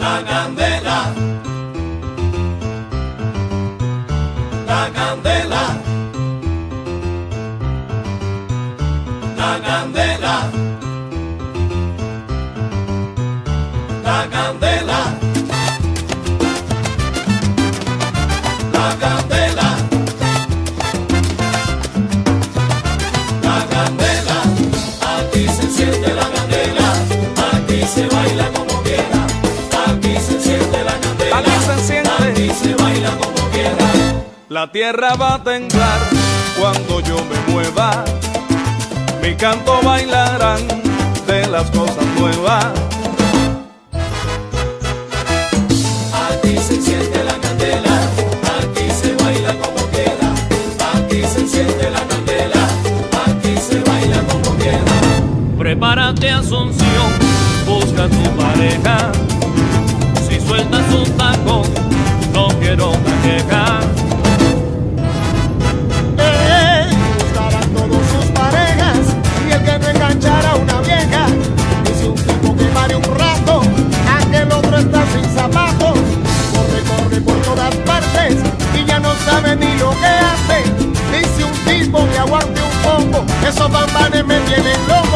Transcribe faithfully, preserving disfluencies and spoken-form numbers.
La candela, la candela, la candela, la candela, la candela, la candela, aquí se enciende la candela, aquí se baila como quiera, aquí se enciende la candela, aquí se enciende, aquí se baila como quiera. La tierra va a temblar cuando yo me mueva, mi canto bailarán de las cosas nuevas. Aquí se enciende la candela, aquí se baila como quiera, aquí se enciende la candela, aquí se baila como quiera. Prepárate, Asunción, busca tu pareja, si sueltas un taco, no quiero una queja. Buscarán todos sus parejas y el que no enganchara a una vieja. Dice un tipo que pare un rato, aquel otro está sin zapatos. Corre, corre por todas partes y ya no sabe ni lo que hace. Dice un tipo que aguante un poco, esos bambanes me tienen loco.